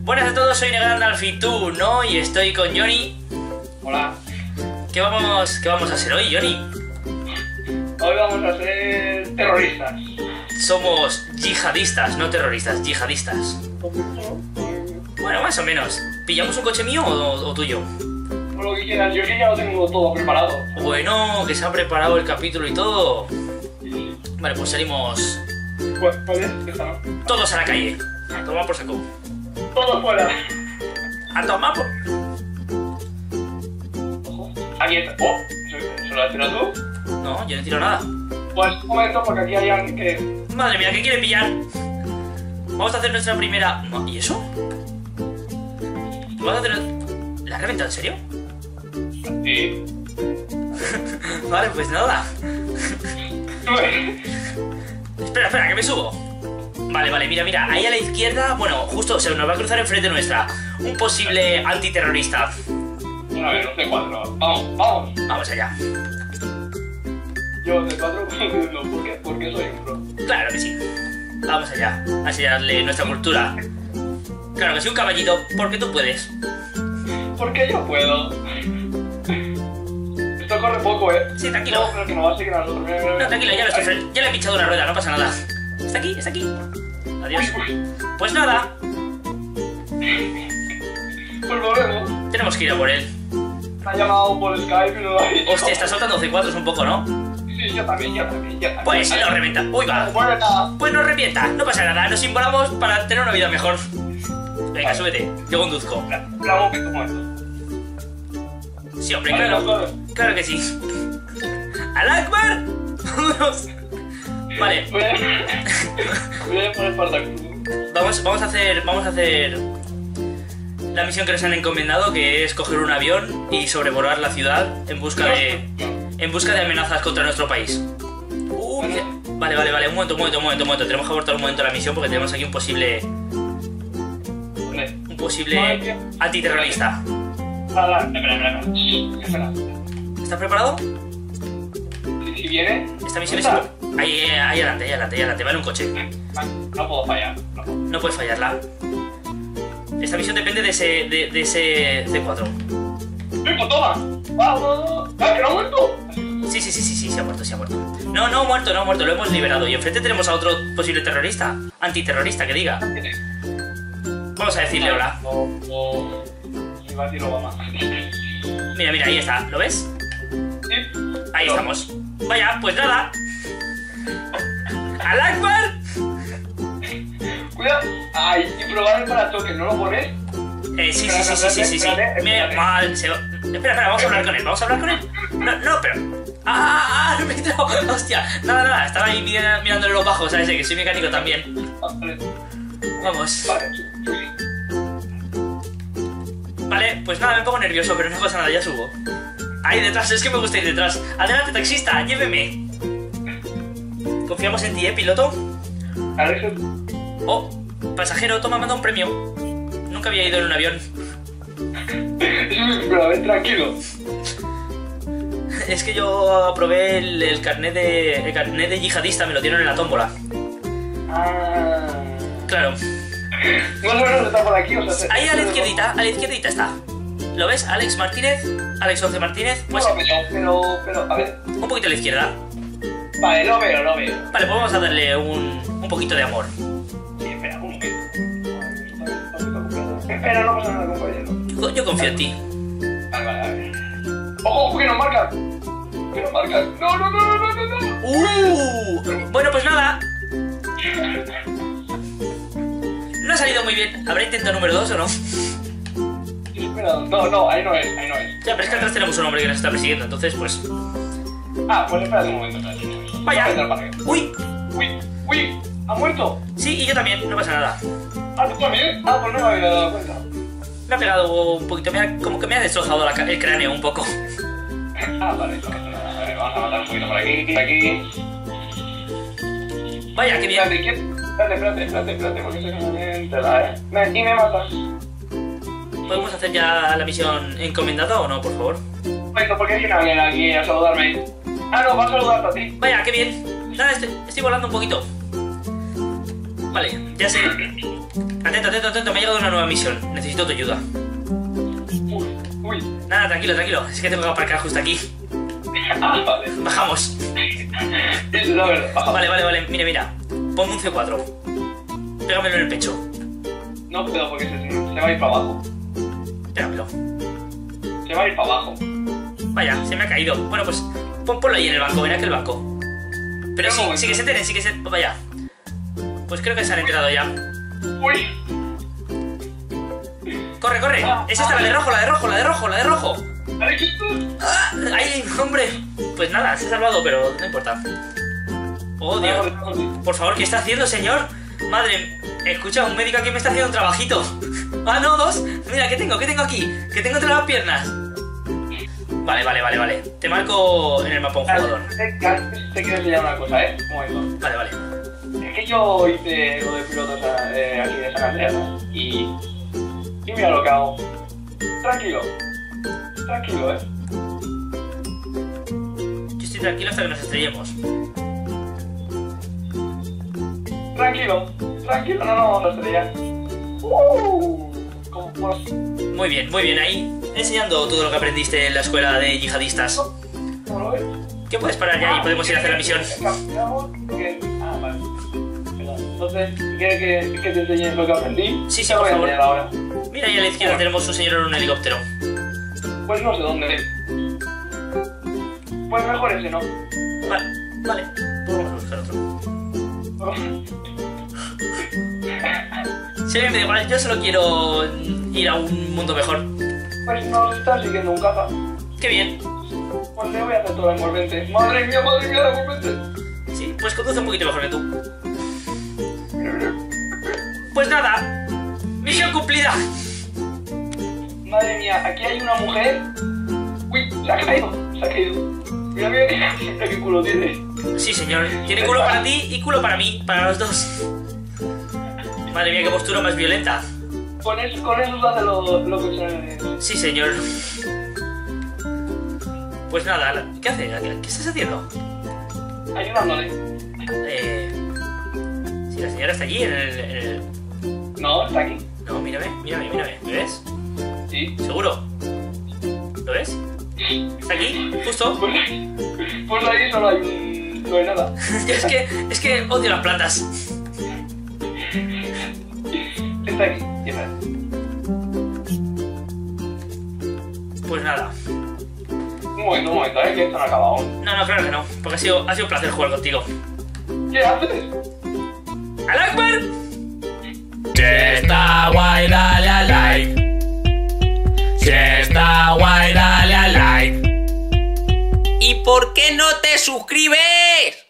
Buenas a todos, soy Negandalfitú, ¿no? Y estoy con Johnny. Hola. ¿Qué vamos a hacer hoy, Johnny? Hoy vamos a ser terroristas. Somos yihadistas, no terroristas, yihadistas. Bueno, más o menos. ¿Pillamos un coche mío o tuyo? Por lo que quieras, yo que ya lo tengo todo preparado. Bueno, que se ha preparado el capítulo y todo. Vale, pues salimos ¿Cuál es? Esta, ¿no? todos a la calle. A tomar por saco. Todo fuera. A tomar por... Ojo. Aquí está. Oh, ¿se lo has tirado tú? No, yo no tiro nada. Pues un momento, porque aquí hay alguien que... Madre mía, ¿qué quiere pillar? Vamos a hacer nuestra primera... ¿Y eso? ¿Vamos a hacer... ¿La has reventado en serio? Sí. Vale, pues nada. Espera, que me subo. Vale, mira, ahí a la izquierda, bueno, justo se nos va a cruzar enfrente nuestra un posible antiterrorista. A ver, un C4. Vamos. Vamos allá. Yo C4 no, ¿por qué soy un pro? Claro que sí. Vamos allá, a enseñarle nuestra cultura. Claro que sí, un caballito, porque tú puedes. Porque yo puedo. Esto corre poco, Sí, tranquilo. No, pero que no va a seguir a nosotros. Mira. No, tranquilo, ya le he pinchado una rueda, no pasa nada. Está aquí. Adiós. Pues nada, Pues volvemos. tenemos que ir a por él. Me ha llamado por Skype y no lo ha dicho. Hostia, está soltando C4s un poco, ¿no? Sí, yo también. Pues nos revienta. Uy, va. Bueno, nada. Pues nos revienta, no pasa nada, nos involamos para tener una vida mejor. Venga, súbete, yo conduzco. Un momento. Sí, hombre, Vale, claro que sí. ¡Al Akbar! ¡Vámonos! Vale, Voy a poner Spartacus. vamos a hacer la misión que nos han encomendado, que es coger un avión y sobrevolar la ciudad en busca de amenazas contra nuestro país. Vale, un momento. Tenemos que abortar un momento la misión porque tenemos aquí un posible antiterrorista. Espera. ¿Estás preparado? Si viene... Esta misión es... Ahí adelante, vale un coche. No puedo fallar. No puedes fallarla. Esta misión depende de ese C4. ¡Pues toma! ¡Vamos! ¡Ah, que no ha muerto! Sí, se ha muerto. No ha muerto, lo hemos liberado. Y enfrente tenemos a otro posible terrorista. Antiterrorista, que diga. Vamos a decirle hola. Iba a decir Obama. Mira, ahí está. ¿Lo ves? Sí. Ahí estamos. Vaya, pues nada. ¡Al Akbar! Cuidado. Ay, y probar el parachoque, ¿no lo pones? Sí. Espérate. Espera, vamos a hablar con él. No, pero... ¡Ah! Me he entrado. Hostia. Nada. Estaba ahí mirándole los bajos, ¿sabes? Que soy mecánico también. Vamos. Vale, pues nada, me pongo nervioso, pero no pasa nada, ya subo. Ahí detrás, es que me gusta ir detrás. Adelante, taxista, lléveme. Confiamos en ti, piloto. Oh, pasajero, toma, manda un premio. Nunca había ido en un avión. Pero a ver, tranquilo. Es que yo aprobé el carnet de yihadista, me lo dieron en la tómbola. Claro. Más o menos está por aquí, o sea... Ahí a la izquierdita está. ¿Lo ves? Alex 11 Martínez. Pues pero, a ver... un poquito a la izquierda. Vale, lo veo. Vale, pues vamos a darle un poquito de amor. Sí, espera, un momento. Espera, no pasa nada, compañero. Yo confío en ti. Vale, a ver. ¡Ojo, que nos marcan! ¡No! Bueno, pues nada. No ha salido muy bien. ¿Habrá intento número 2 o no? Espera, no, ahí no es. Ya, pero es que atrás tenemos un hombre que nos está persiguiendo, entonces pues... Pues espérate un momento. Vaya. Uy. ¿Ha muerto? Sí, y yo también, no pasa nada. ¿Tú también? Pues no me había dado cuenta. Me ha pegado un poquito, como que me ha destrozado el cráneo un poco. Vale, no pasa nada. A ver, vamos a matar un poquito por aquí. Vaya, qué bien. Espérate, porque soy una tela, y me matas. ¿Podemos hacer ya la misión encomendada o no, por favor? Bueno, ¿por qué viene alguien aquí a saludarme? No, va a saludarte a ti. Vaya, qué bien. Nada, estoy volando un poquito. Vale, ya sé. Atento, atento, atento, me ha llegado una nueva misión. Necesito tu ayuda. Uy. Nada, tranquilo, tranquilo. Es que tengo que aparcar justo aquí. Ah, vale. Bajamos. Es la verdad. Baja. Vale, vale, vale. Mira, mira. Ponme un C4. Pégamelo en el pecho. No puedo porque se va a ir para abajo. Pégamelo. Se va a ir para abajo. Vaya, se me ha caído. Bueno, pues ponlo ahí en el banco, ven aquí el banco. Pero sí, sí que se enteren, sí que se... Vaya. Pues creo que se han enterado ya. Uy. Corre, corre. Es esta, la de rojo, la de rojo, la de rojo, la de rojo. ¡Ah! ¡Ay, hombre! Pues nada, se ha salvado, pero no importa. Oh, Dios. Por favor, ¿qué está haciendo, señor? Madre, escucha, un médico aquí me está haciendo un trabajito. Ah, no, dos. Mira, ¿qué tengo aquí? ¿Qué tengo entre las piernas? Vale, vale, vale, vale. Te marco en el mapa un jugador. Te quiero enseñar una cosa, un momento. Vale, vale. Es que yo hice lo de pilotos aquí de San Andreas y mira lo que hago. Tranquilo. Tranquilo, Yo estoy tranquilo hasta que nos estrellemos. Tranquilo, tranquilo, no vamos a estrellar. Como por... Muy bien, ahí enseñando todo lo que aprendiste en la escuela de yihadistas. ¿Cómo lo ves? ¿Qué puedes parar ya y podemos ir a hacer la misión? Ah, vale. Entonces, ¿quieres que te enseñe lo que aprendí? Sí, Te por voy a favor. enseñar ahora. Mira, ahí a la izquierda tenemos un señor en un helicóptero. Pues no sé dónde. Pues mejor ese no. Vale, vale. Pues vamos a buscar otro. Sí, me da igual, yo solo quiero ir a un mundo mejor. Pues nos está siguiendo un caza. Qué bien. Pues le voy a hacer toda la envolvente. Madre mía, la envolvente. Sí, pues conduce un poquito mejor que tú. Pues nada, misión cumplida. Madre mía, aquí hay una mujer. Uy, se ha caído. Mira, mira qué culo tiene. Sí, señor, tiene culo para ti y culo para mí, para los dos. Madre mía, qué postura más violenta. Con eso hace lo que se... Sí, señor. Pues nada, ¿qué haces? ¿Qué estás haciendo? Ayudándole. Si la señora está allí en el... No, está aquí. No, mírame. ¿Me ves? Sí. ¿Seguro? ¿Lo ves? ¿Está aquí? ¿Justo? Pues ahí solo hay no hay nada. es que odio las plantas. Está aquí. Pues nada. Un momento, que esto no ha acabado aún. No, claro que no, porque ha sido un placer jugar contigo. ¿Qué haces? ¡Al Akbar! Si está guay, dale a like. Si está guay, dale a like. ¿Y por qué no te suscribes?